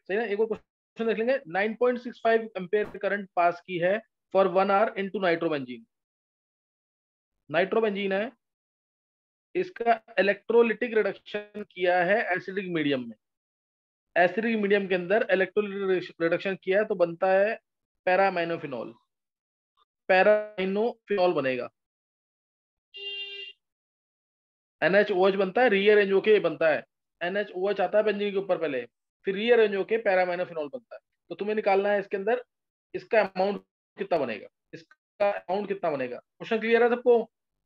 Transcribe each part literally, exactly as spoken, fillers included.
सही ना। एक और क्वेश्चन देख लेंगे। Nine point six five ampere current pass की है for one hour into nitrobenzene. Nitrobenzene है, इसका इलेक्ट्रोलिटिक रिडक्शन किया है एसिडिक मीडियम में। एसिडिक मीडियम के अंदर इलेक्ट्रोलिटिक रिडक्शन किया है तो बनता है पैरामाइनोफिनॉल। पैरामाइनोफिनॉल बनेगा। NaOH बनता है, रीअरेंज होके बनता है। NaOH आता है बेंजीन के ऊपर पहले, फिर रीअरेंज होके पैरामाइनोफिनॉल बनता है। तो तुम्हें निकालना है इसके अंदर इसका अमाउंट कितना बनेगा, इसका अमाउंट कितना बनेगा। क्वेश्चन क्लियर है सबको?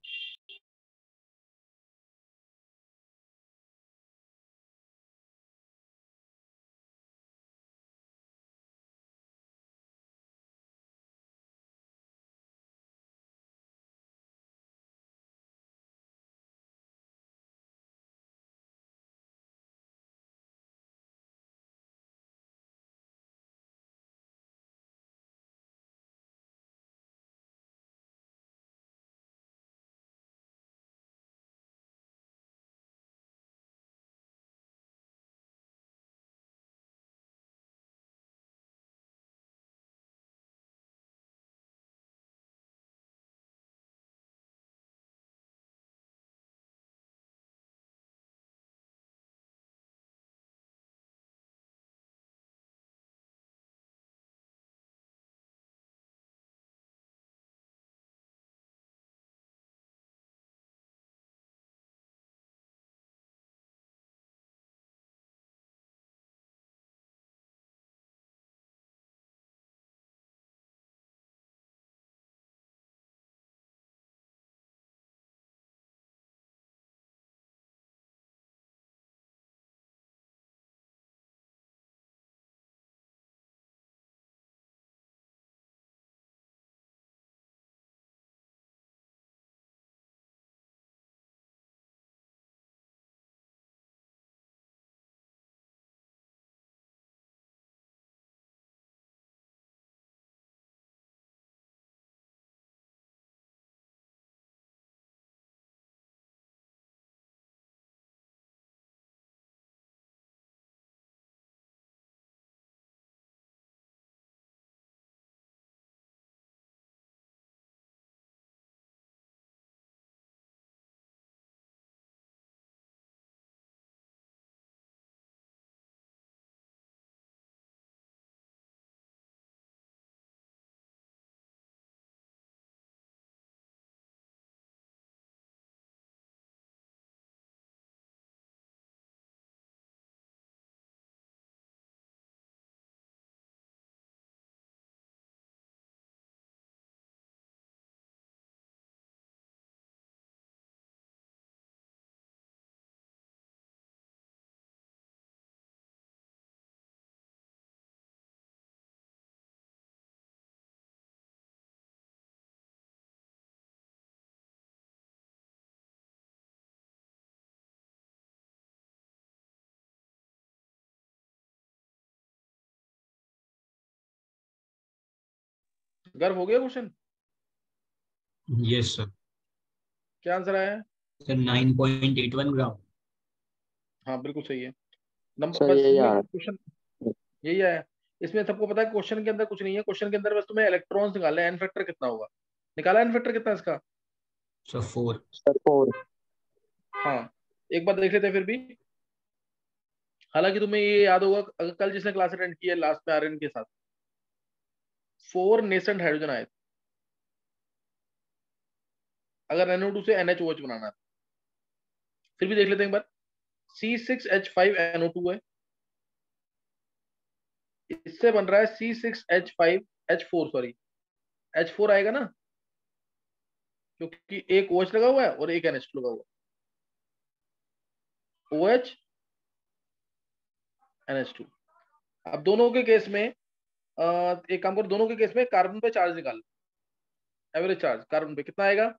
गर्व हो गया क्वेश्चन? Yes sir. क्या आंसर आया है? Sir nine point eight one gram. हाँ बिल्कुल सही है। नंबर सर बस ये इसमें यार क्वेश्चन यही आया। इसमें सबको पता है क्वेश्चन के अंदर कुछ नहीं है। क्वेश्चन के अंदर बस तुम्हें इलेक्ट्रॉन्स निकालना है। एन फैक्टर कितना होगा, निकाला एन फैक्टर कितना है इसका? Sir four. Sir four. हाँ, एक बार देख लेते हैं फिर भी। हालांकि तुम्हें ये याद होगा, अगर कल जिसने क्लास अटेंड की है लास्ट में आर्यन के साथ, फोर नेसेंट हाइड्रोजन आए थे। अगर एन ओ टू से NaOH बनाना है, फिर भी देख लेते हैं एक बार। C six H five N O two है, इससे बन रहा है C six H five H four, sorry H four आएगा ना, क्योंकि एक OH लगा हुआ है और एक NH लगा हुआ है। OH NH two. अब दोनों के केस में अ, एक काम करो, दोनों के केस में कार्बन पे चार्ज निकाल। एवरेज चार्ज कार्बन पे कितना आएगा?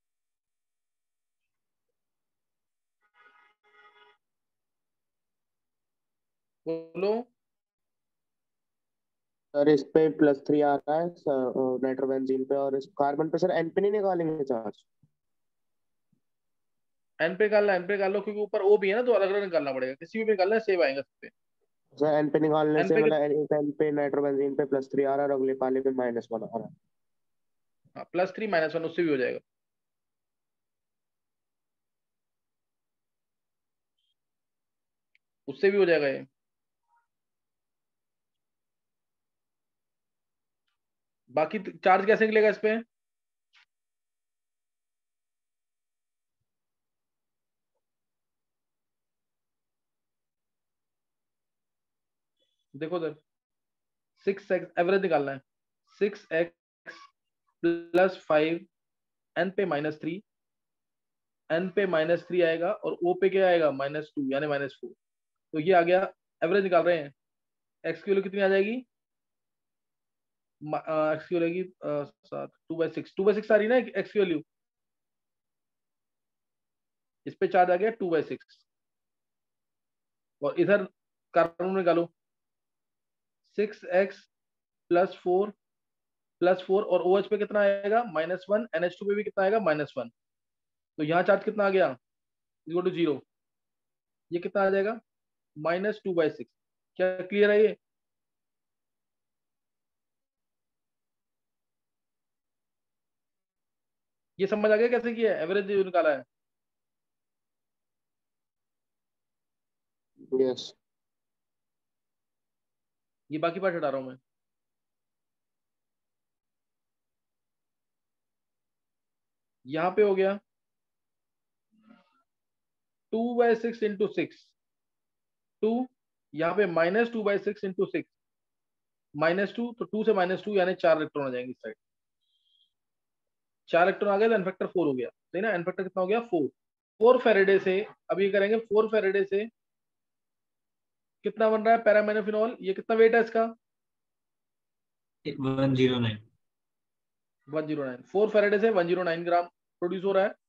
बोलो। सर इस पे प्लस थ्री आ रहा है नाइट्रोबेंजीन पे, और इस कार्बन पे सर एन पे नहीं निकालेंगे चार्ज? एन पे निकालना, एन पे निकाल लो, क्योंकि ऊपर ओ भी है ना, तो अलग अलग निकालना पड़ेगा। किसी भी पे निकालना है सेव आएगा सब पे। सर एन पे निकालने एन से पे मतलब एक एन पे नाइट्रोबेंजीन पे प्लस थ्री आ रहा है और अगले पाले पे माइनस वन आ रहा है। प्लस थ्री माइनस वन उससे भी हो जाएगा। उससे भी हो जाएगा ये। बाकी चार्ज कैसे निकलेगा इस पे? देखो उधर सिक्स एक्स एवरेज निकालना है। Six X plus five N पे माइनस थ्री, एन पे माइनस थ्री आएगा और ओ पे क्या आएगा? माइनस टू यानी माइनस फोर। तो ये आ गया। एवरेज निकाल रहे हैं। एक्स की वैल्यू कितनी आ जाएगी? एक्स की वैल्यू सात, two by six, two by six आ रही है ना एक्स की वैल्यू। इस पे चार्ज आ गया टू बाई सिक्स। और इधर कार्बन निकालो। Six X plus four plus four और ओ एच पे कितना आएगा? Minus one. N H two पे भी कितना आएगा? Minus one. तो यहाँ चार्ज कितना आ गया? Equal to zero. ये कितना आ जाएगा? Minus two by six. क्या क्लियर है ये? ये समझ आ गया कैसे किया है? एवरेज जो निकाला है। यस। ये बाकी पार्ट हटा रहा हूं मैं। यहाँ पे हो गया two by six into six, two. यहाँ पे minus two by six into six, minus two. तो टू से माइनस टू यानी चार इलेक्ट्रॉन आ जाएंगे इस साइड। चार इलेक्ट्रॉन आ गए तो एन फैक्टर फोर हो गया। सही ना? एन फैक्टर कितना हो गया? फोर। फोर फेरेडे से अब ये करेंगे। फोर फेरेडे से कितना बन रहा है पैरामेनोफिनॉल? ये कितना वेट है इसका? One zero nine. One zero nine. Four faraday से one zero nine gram produce हो रहा है।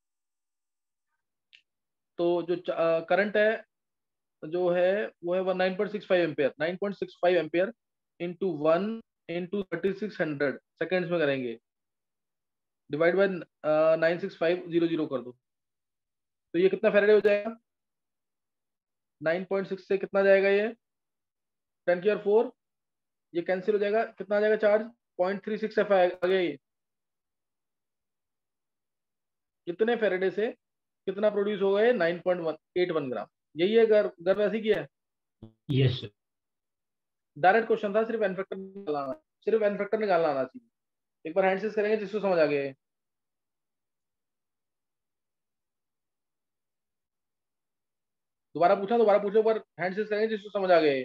तो जो करंट है जो है वो है nine point six five ampere. Nine point six five ampere into one into thirty six hundred seconds में करेंगे। Divide by nine six five zero zero कर दो। तो ये कितना फेरेडे हो जाएगा? नाइन पॉइंट सिक्स से कितना जाएगा ये? टेन की और फोर। ये कैंसिल हो जाएगा। कितना आ जाएगा charge? Point three six F आ गया ये। कितने फेरेडे से कितना प्रोड्यूस हो गए? Nine point one eight one gram. यही है घर घर वैसे किया है। Yes sir. डायरेक्ट क्वेश्चन था। सिर्फ एन फैक्टर निकालना, सिर्फ एन फैक्टर निकालना आना चाहिए। एक बार हैंड करेंगे जिसको समझ आ गया। दोबारा पूछा? दोबारा पूछो। एक बार हैंड करेंगे जिसको समझ आ गया।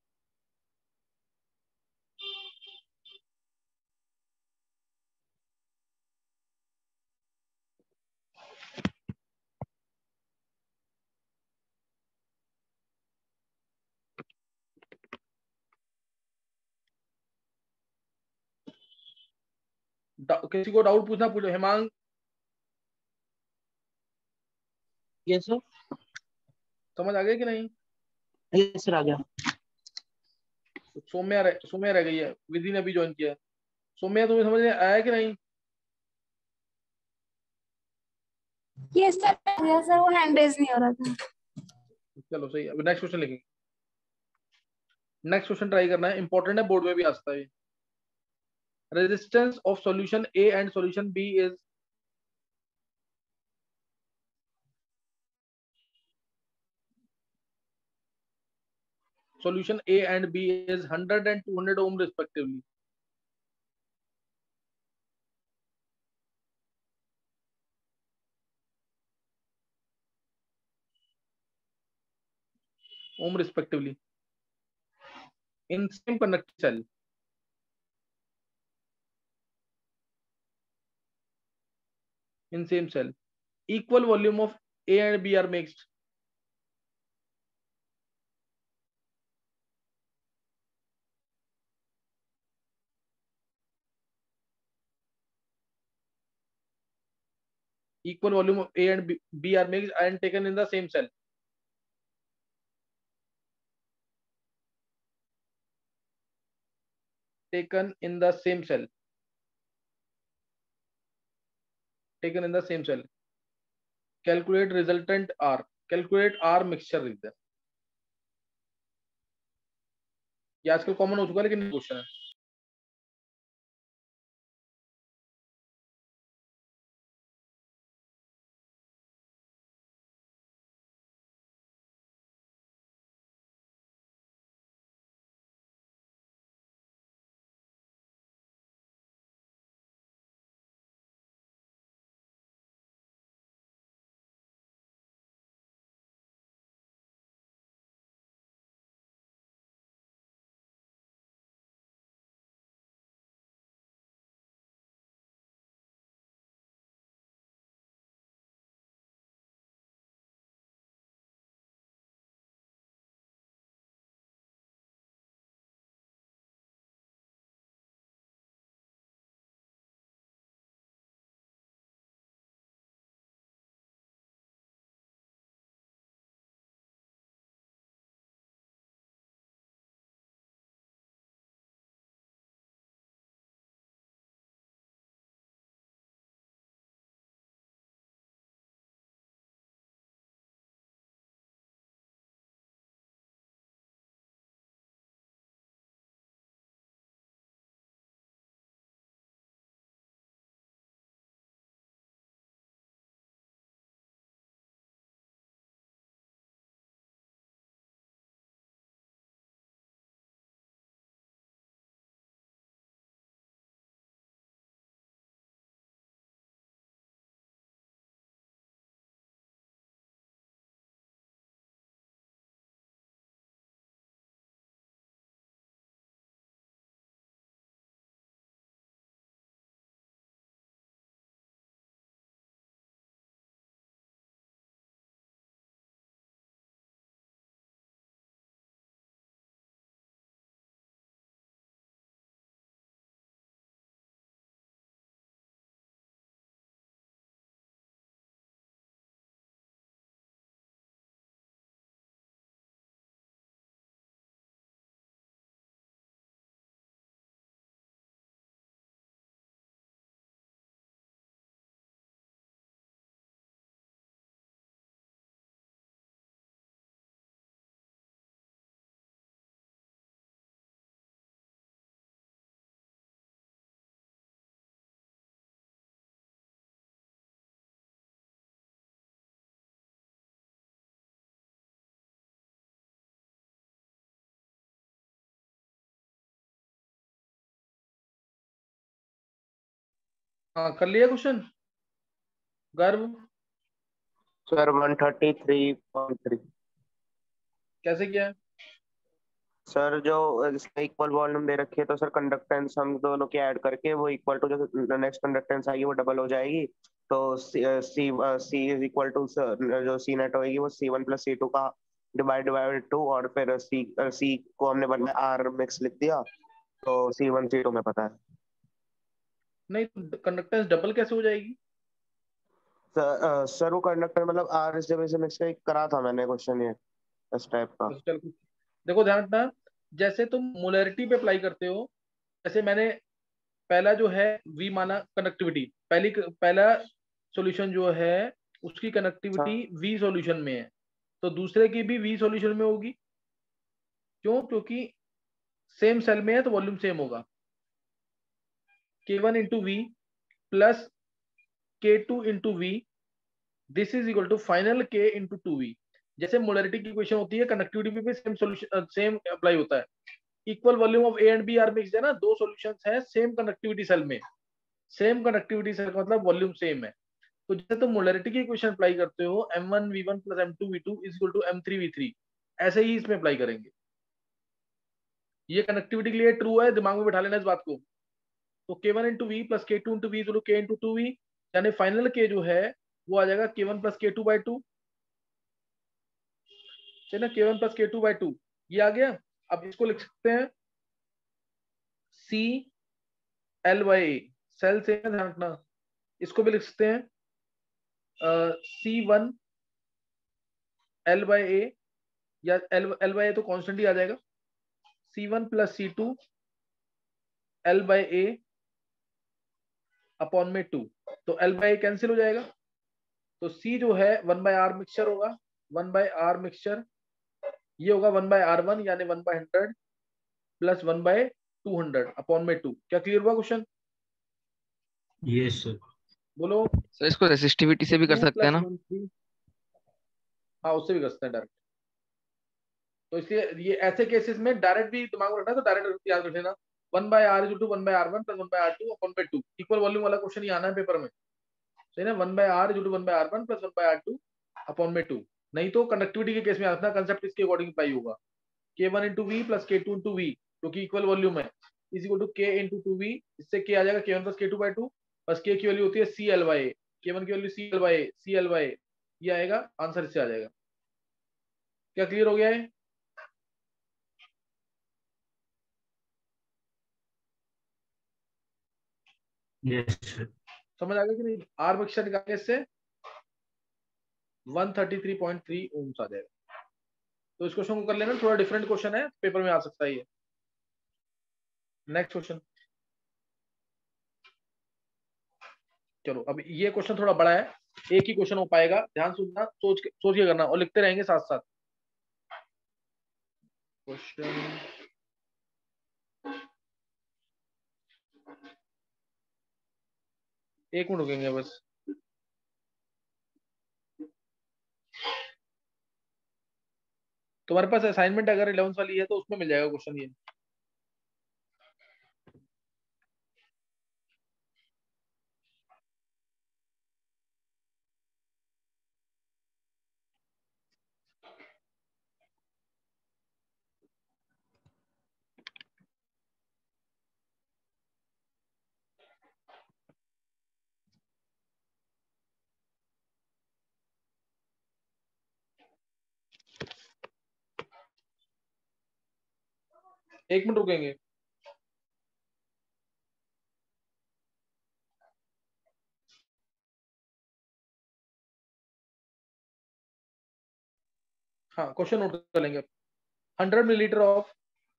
किसी को डाउट पूछना पूछो। हेमांग। Yes sir. समझ आ गया कि नहीं? यस सर आ गया। सौम्या रह, सौम्या रह गई है। विधि ने अभी ज्वाइन किया है। सौम्या तुम्हें समझ में आया कि नहीं? यस सर यस सर, वो हैंड रेज नहीं हो रहा था। चलो सही है। नेक्स्ट क्वेश्चन लिखेंगे। नेक्स्ट क्वेश्चन ट्राई करना है। इंपॉर्टेंट है, बोर्ड में भी आता है। Resistance of solution A and solution B is solution A and B is one hundred and two hundred ohm respectively. Ohm respectively in same conducting cell. In same cell. Equal volume of A and B are mixed. Equal volume of A and B, B are mixed and taken in the same cell. Taken in the same cell. Taken in the same cell. Calculate resultant R. Calculate R mixture reason. ये आजकल common हो चुका है लेकिन question है। हाँ कर लिया question Garv? Sir one thirty three point three. कैसे किया है? सर जो इसमें इक्वल वॉल्यूम दे रखी है तो सर कंडक्टेंस हम दोनों की ऐड करके वो इक्वल टू जो नेक्स्ट कंडक्टेंस आएगी वो डबल हो जाएगी। तो C C C is equal to जो सी नेट होगी वो C one plus C two का डिवाइड डिवाइड टू, और फिर सी सी को हमने बाद में आर मिक्स लिख दिया, तो सी वन सी टू में पता है। नहीं, कंडक्टेंस डबल कैसे हो जाएगी? सर अ, सर वो कंडक्टर मतलब आर इस जगह से मिक्स करा था मैंने क्वेश्चन ये इस टाइप का। तो चल देखो ध्यान रखना, जैसे तुम मोलैरिटी पे अप्लाई करते हो, जैसे मैंने पहला जो है वी माना कंडक्टिविटी, पहली पहला सॉल्यूशन जो है उसकी कनेक्टिविटी वी सॉल्यूशन में है, तो दूसरे की भी वी सॉल्यूशन में होगी। क्यों? क्योंकि सेम सेल में है तो वॉल्यूम सेम होगा। K one into V plus K two into V, this is equal to final K into two V. जैसे मोलैरिटी की इक्वेशन होती है, कनेक्टिविटी में भी सेम सॉल्यूशन सेम अप्लाई होता है। Equal volume of A and B are mixed है ना, दो सॉल्यूशंस हैं सेम कनेक्टिविटी सेल में, सेम कनेक्टिविटी सेल का मतलब वॉल्यूम सेम है। तो जैसे तुम मोलैरिटी की इक्वेशन अप्लाई करते हो M one V one plus M two V two is equal to M three V three, ऐसे ही इसमें अप्लाई करेंगे। ये कनेक्टिविटी के लिए ट्रू है, दिमाग में बैठा लेना इस बात को। तो K one into V plus K two into V K into two V, यानी फाइनल के जो है वो आ जाएगा K one plus K two by two, ना K one plus K two by two, ये आ गया। अब इसको लिख सकते हैं C L by A, cell से ध्यान रखना। इसको भी लिख सकते हैं C one L by A, या एल एल बाई ए तो कॉन्स्टेंट ही आ जाएगा, C one plus C two L by A upon में टू, तो एल बाई ए कैंसिल हो जाएगा, तो सी जो है वन बाय आर मिक्सचर होगा, वन बाय आर मिक्सचर, ये होगा वन बाय आर वन यानी one by hundred plus one by two hundred upon में टू। क्या क्लियर हुआ क्वेश्चन? Yes sir. बोलो। सर इसको रेसिस्टिविटी से तो भी कर टू सकते हैं प्लस ना? वन थ्री, हाँ उससे भी कर सकते हैं डायरेक्ट। तो इसलिए ये ऐसे केसेस में डायरेक्ट भी दिमाग में रखना, तो डायरेक्ट याद रख लेना, one by R is to one by R one plus one by R two upon by two. Equal volume वाला क्वेश्चन ही आना है पेपर में, सही ना? One by R is to one by R one plus one by R two upon में two. नहीं तो कंडक्टिविटी के केस में आता कंसेप्ट इसके अकॉर्डिंग अप्लाई होगा, K one into V plus K two into V, क्योंकि इक्वल वॉल्यूम है, is equal to K into two V. इससे के आ जाएगा K one plus K two by two, बस के की वैल्यू होती है सी L by A, K one की value C L by A, C L by A, ये आएगा आंसर, इससे आ जाएगा। क्या क्लियर हो गया है? Yes sir. समझ आ गया कि नहीं? आर बक्शा निकालने से one thirty three point three ohms आ जाएगा। तो इस क्वेश्चन को कर लेना, थोड़ा डिफरेंट क्वेश्चन है, पेपर में आ सकता है ये। Next question. चलो अब ये क्वेश्चन थोड़ा बड़ा है, एक ही क्वेश्चन हो पाएगा, ध्यान सुनना, सोच के सोच के करना और लिखते रहेंगे साथ साथ। क्वेश्चन एक मिनट रुकेंगे बस। तुम्हारे पास असाइनमेंट अगर इलेवंथ वाली है तो उसमें मिल जाएगा क्वेश्चन ये। एक मिनट रुकेंगे। हाँ क्वेश्चन नोट कर लेंगे। Hundred millilitre of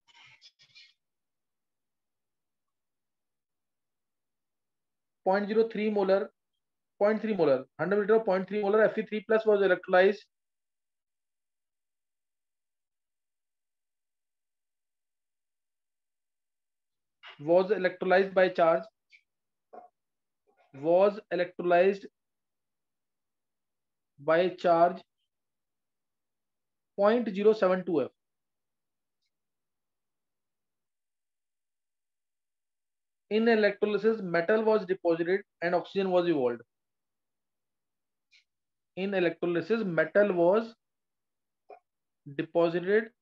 point zero three molar point three molar hundred millilitre of point three molar F E three plus was electrolysed was electrolyzed by charge was electrolyzed by charge zero point zero seven two F. In electrolysis, metal was deposited and oxygen was evolved. In electrolysis, metal was deposited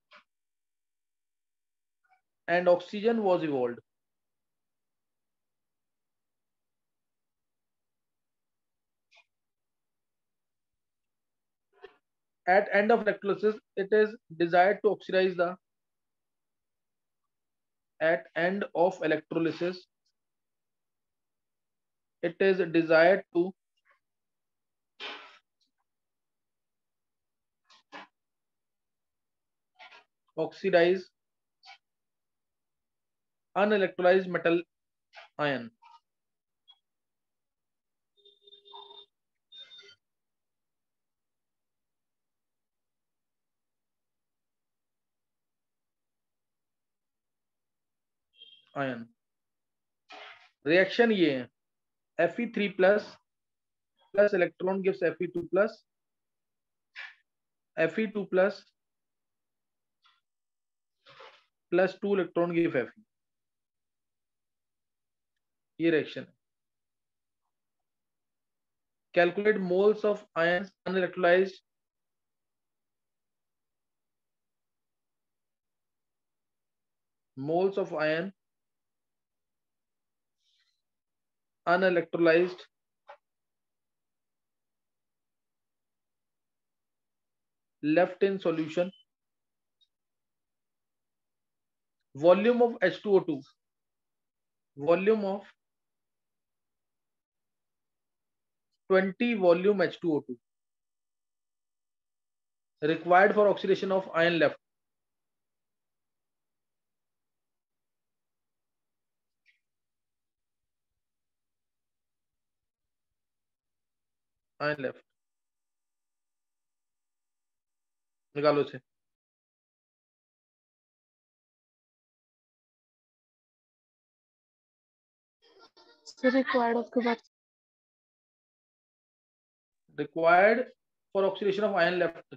and oxygen was evolved. At end of electrolysis, it is desired to oxidize the at end of electrolysis, it is desired to oxidize unelectrolyzed metal ion. Ion. Reaction ये है F E three plus plus electron gives F E two plus F E two plus plus two electron give Fe. ये reaction है। Calculate moles of ions unelectrolyzed moles of ion unelectrolyzed left in solution. Volume of H two O two. Volume of twenty volume H two O two required for oxidation of ion left. Ion left. निकालो इसे। Required उसके बाद required for oxidation of ion left.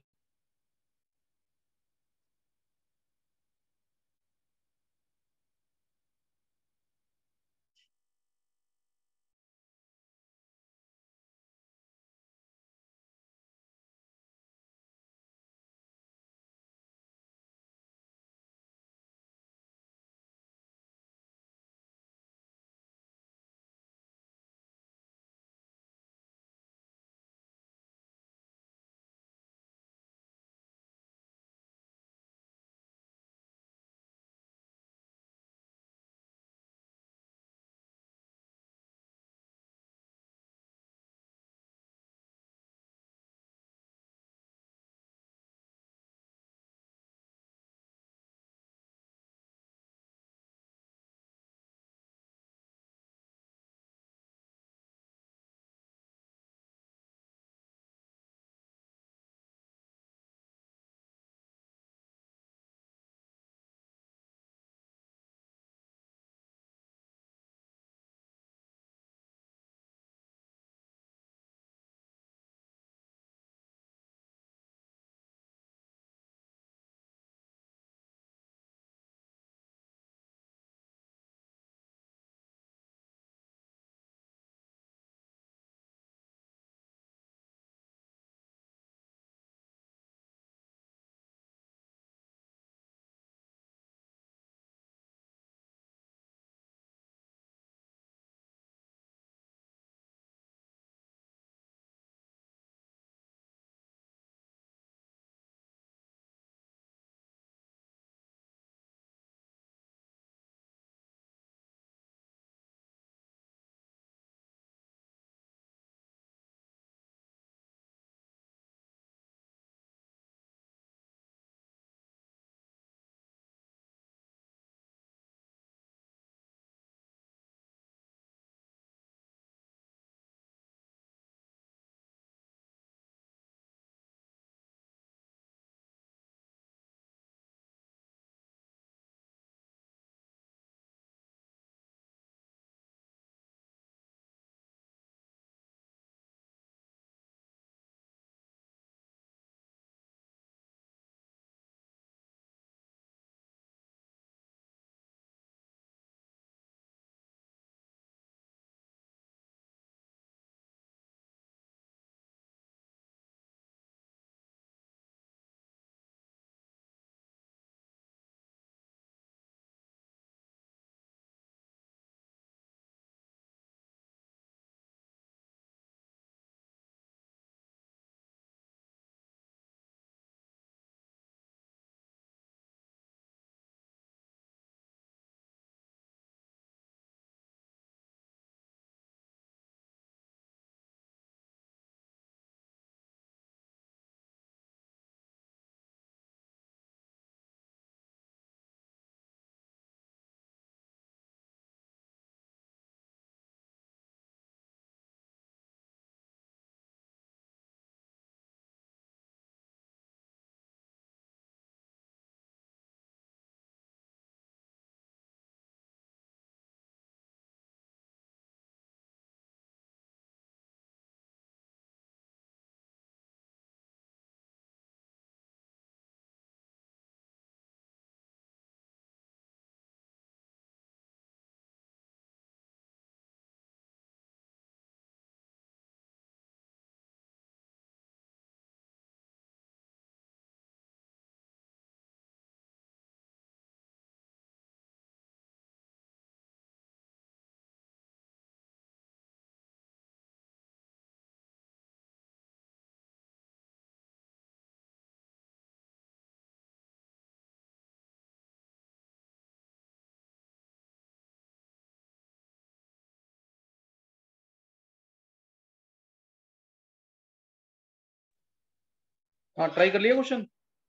हाँ try कर लिया question.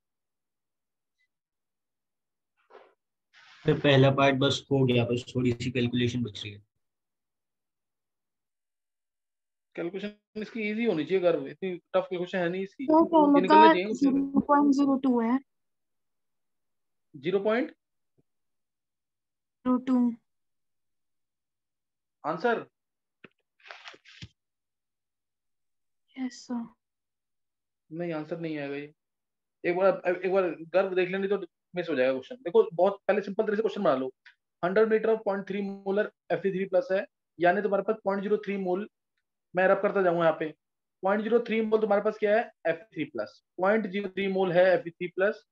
फिर पहला part बस हो गया, बस थोड़ी सी कैलकुलेशन बच रही है। कैलकुलेशन इसकी इजी होनी चाहिए, अगर इतनी टफ कैलकुलेशन है नहीं इसकी, तो ये पहले निकलने का चाहिए कुछ। जीरो पॉइंट जीरो टू है। Zero point zero two answer Yes, sir. नहीं, आंसर नहीं आएगा ये। एक बार एक बार गर्व देख लेंगे तो मिस हो जाएगा क्वेश्चन। देखो बहुत पहले सिंपल तरह से क्वेश्चन बना लो। Hundred metre of point three molar F three plus है, यानी तुम्हारे पास पॉइंट जीरो थ्री मोल, मैं रब करता जाऊंगा यहाँ पे, पॉइंट जीरो थ्री मोल तुम्हारे पास क्या है, F three plus, point zero three mole है F three plus,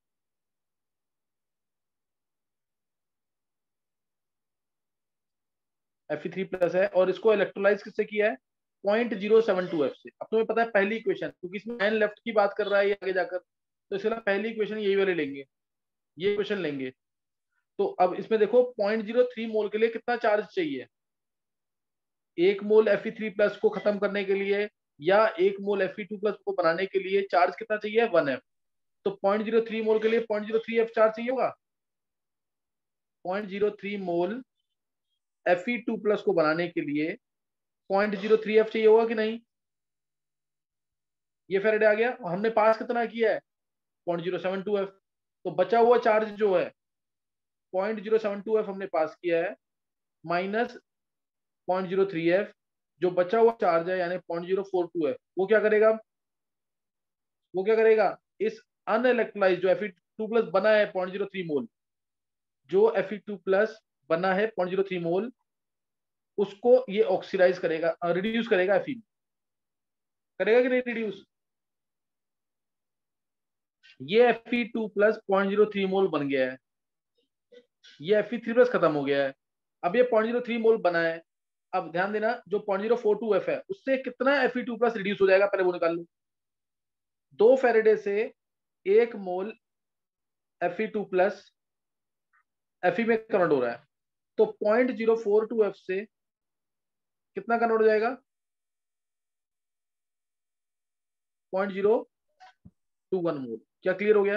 F three plus है, और इसको इलेक्ट्रोलाइज किससे किया है, point zero seven two F से। अब तुम्हें पता है पहली इक्वेशन, क्योंकि इसमें एन लेफ्ट की बात कर रहा है ये आगे जाकर, तो इसके लिए पहली इक्वेशन यही वाले लेंगे, ये इक्वेशन लेंगे। तो अब इसमें देखो पॉइंट जीरो थ्री मोल के लिए कितना चार्ज चाहिए, एक मोल एफ थ्री प्लस को खत्म करने के लिए या एक मोल एफ टू प्लस को बनाने के लिए चार्ज कितना चाहिए, वन एफ। तो पॉइंट जीरो थ्री मोल के लिए point zero three F charge चाहिए होगा, point zero three mole F two plus को बनाने के लिए पॉइंट जीरो थ्री एफ चाहिए होगा कि नहीं। ये फेरेडे आ गया, हमने पास कितना किया है, point zero seven two F. तो बचा हुआ चार्ज जो है point zero seven two F हमने पास किया है, minus point zero three F, जो बचा हुआ चार्ज है यानी point zero four two F, वो क्या करेगा, वो क्या करेगा, इस अनइलेक्ट्रोलाइज जो एफ टू प्लस बना है पॉइंट जीरो थ्री मोल, जो एफ टू प्लस बना है पॉइंट जीरो थ्री मोल, उसको ये ऑक्सीडाइज करेगा, रिड्यूस करेगा एफ करेगा कि नहीं रिड्यूस। ये F two plus point zero three mole बन गया है, ये एफ थ्री प्लस खत्म हो गया है, अब ये पॉइंट जीरो थ्री मोल बना है। अब ध्यान देना जो point zero four two F है उससे कितना एफ टू प्लस रिड्यूस हो जाएगा, पहले वो निकाल लो। दो फेरेडे से एक mole F two plus F में कन्वर्ट हो रहा है, तो point zero four two F से कितना कन्वर्ट हो जाएगा, point zero two one mole. क्या क्लियर हो गया,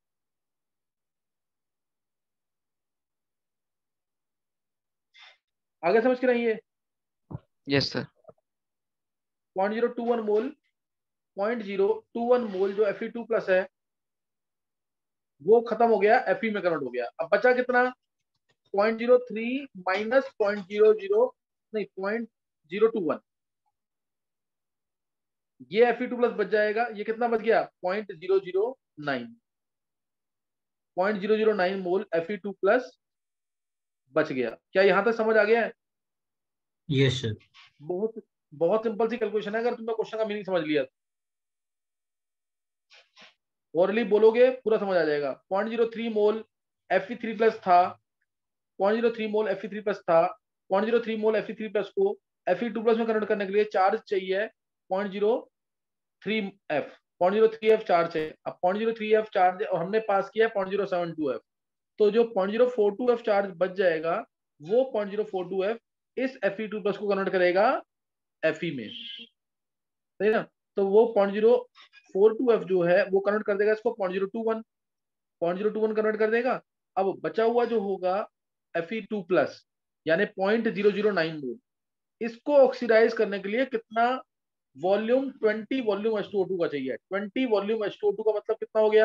आगे समझ के रहिए। Yes sir. Point zero two one mole, point zero two one mole जो एफ टू प्लस है वो खत्म हो गया, एफ में कन्वर्ट हो गया। अब बचा कितना, point zero three minus point zero zero नहीं पॉइंट जीरो टू वन, ये एफ टू प्लस बच जाएगा, ये कितना बच गया, point zero zero nine, point zero zero nine mole F two plus बच गया। क्या यहां तक समझ आ गया है। Yes sir. बहुत बहुत सिंपल सी कैलकुलेशन है, अगर तुमने क्वेश्चन का मीनिंग समझ लिया, ओरली बोलोगे पूरा समझ आ जाएगा। Point zero three mole F three plus था, point zero three mole F three plus था, point zero three mole F three plus को एफ टू प्लस में कन्वर्ट करने के लिए चार्ज चाहिए point zero three F, point zero three F charge है। अब point zero three F charge और हमने पास किया point zero seven two F, तो जो point zero four two F charge बच जाएगा वो point zero four two F इस एफ टू प्लस को कन्वर्ट करेगा एफ में, सही ना। तो वो point zero four two F जो है वो कन्वर्ट कर देगा इसको point zero two one, point zero two one convert कर देगा। अब बचा हुआ जो होगा एफ टू प्लस यानी point zero zero nine mole, इसको ऑक्सीडाइज करने के लिए कितना volume, twenty volume H two O two का चाहिए। Twenty volume H two O two का मतलब कितना हो गया,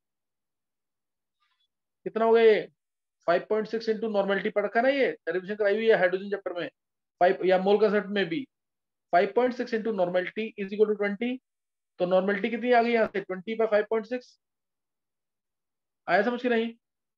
कितना हो गया ये five point six into normality पढ़ रखा है ना, ये रिविजन कराई हुई है हाइड्रोजन चैप्टर में, फाइव या मोल कंसेप्ट में भी, five point six into normality is equal to twenty. तो नॉर्मेलिटी कितनी आ गई यहाँ से, twenty by five point six, आया समझ के नहीं।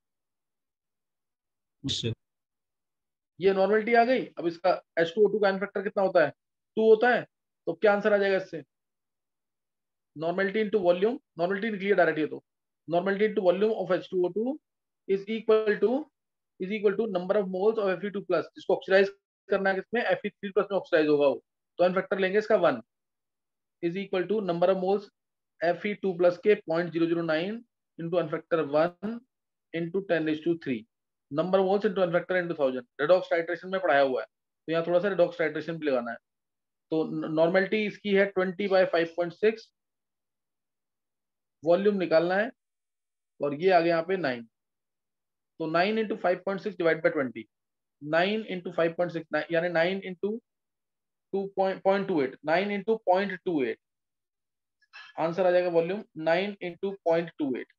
सर ये नॉर्मेलिटी आ गई। अब इसका एच टू ओ टू का एन फैक्टर कितना होता है, टू होता है। तो क्या आंसर आ जाएगा इससे, नॉर्मेलिटी इंटू वॉल्यूम, नॉर्मेलिटी निकली है डायरेक्ट, ये तो normality into volume of H two O two is equal to is equal to number of moles of F two plus, जिसको ऑक्सीडाइज करना है किसमें, एफ थ्री प्लस में ऑक्सीडाइज होगा वो, तो एन फैक्टर लेंगे इसका one, is equal to number of moles F two plus के point zero zero nine into N factor one into ten is two three, number of moles into N factor into thousand. Redox titration में पढ़ाया हुआ है, तो यहाँ थोड़ा सा redox titration भी लगाना है। तो नॉर्मेलिटी इसकी है twenty by five point six, volume निकालना है, और ये आ गया यहाँ पे नाइन, तो nine into five point six divide by twenty, nine into five point six यानी nine into two point two eight, nine into point two eight, answer आ जाएगा volume nine into point two eight.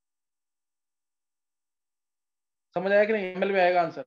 समझ आया कि नहीं, ML में आएगा answer.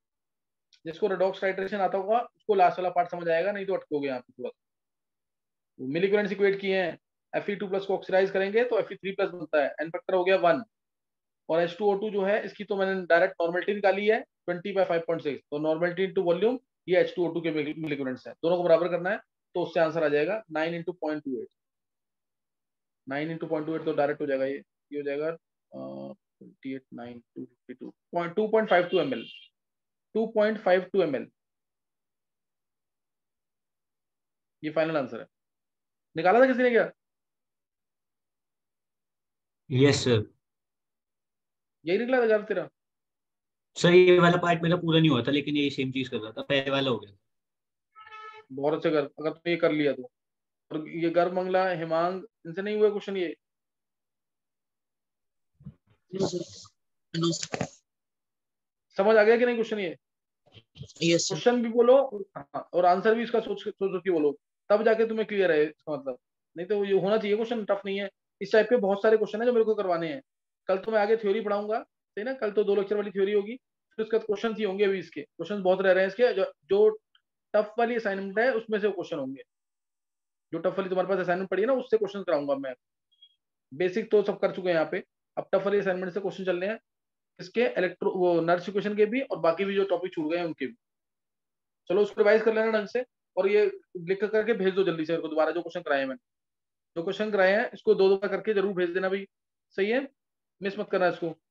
जिसको रेडॉक्स टाइट्रेशन आता होगा उसको लास्ट वाला पार्ट समझ आएगा, नहीं तो अटकोगे यहाँ पे थोड़ा। मिल इक्विवेलेंस इक्वेट किए हैं, एफ ई टू प्लस को ऑक्सीडाइज करेंगे तो एफ ई थ्री प्लस बनता है, एन फैक्टर हो गया वन। और एच टू ओ टू जो है इसकी तो मैंने डायरेक्ट नॉर्मलिटी निकाली है twenty by five point six, तो नॉर्मलिटी इंटू वॉल्यूम, ये एच टू ओ टू के मिल इक्विवेलेंस है, दोनों को बराबर करना है, तो उससे आंसर आ जाएगा nine into point two eight. Nine into point two eight तो डायरेक्ट हो जाएगा, ये ये हो जाएगा twenty eight nine two fifty two point two point five two M L, two point five two M L, ये फाइनल आंसर है। निकाला था किसी ने क्या? Yes sir. यही निकला था जवाब तेरा? सर ये वाला पार्ट मेरा पूरा नहीं हुआ था, लेकिन ये सेम चीज कर रहा था, पहले वाला हो गया। बहुत अच्छे कर, अगर तूने ये कर लिया तो। और ये गर्भ मंगला, हिमांग, इनसे नहीं हुआ क्वेश्चन ये? No sir, no sir. समझ आ गया कि नहीं क्वेश्चन ये? Yes sir. क्वेश्चन भी बोलो हाँ, और आंसर भी इसका सोच सोच सोच के बोलो, तब जाके तुम्हें क्लियर है इसका मतलब। नहीं तो ये होना चाहिए क्वेश्चन, टफ नहीं है। इस टाइप के बहुत सारे क्वेश्चन है जो मेरे को करवाने हैं। कल तो मैं आगे थ्योरी पढ़ाऊंगा, सही ना, कल तो दो लेक्चर वाली थ्योरी होगी, फिर उसके बाद क्वेश्चन ही होंगे। अभी इसके क्वेश्चन बहुत रह रहे हैं इसके, जो, जो टफ वाली असाइनमेंट है उसमें से क्वेश्चन होंगे। जो टफ वाली तुम्हारे पास असाइनमेंट पड़ी है ना, उससे क्वेश्चन कराऊंगा मैं। बेसिक तो सब कर चुके हैं यहाँ पे, अब टफ वाली असाइनमेंट से क्वेश्चन चलने हैं इसके, इलेक्ट्रो वो नर्स इक्वेशन के भी, और बाकी भी जो टॉपिक छूट गए हैं उनके भी। चलो उसको रिवाइज कर लेना ढंग से, और ये लिख करके भेज दो जल्दी से को दोबारा, जो क्वेश्चन कराए हैं मैंने, जो क्वेश्चन कराए हैं इसको दो दो बार करके जरूर भेज देना भाई, सही है, मिस मत करना इसको।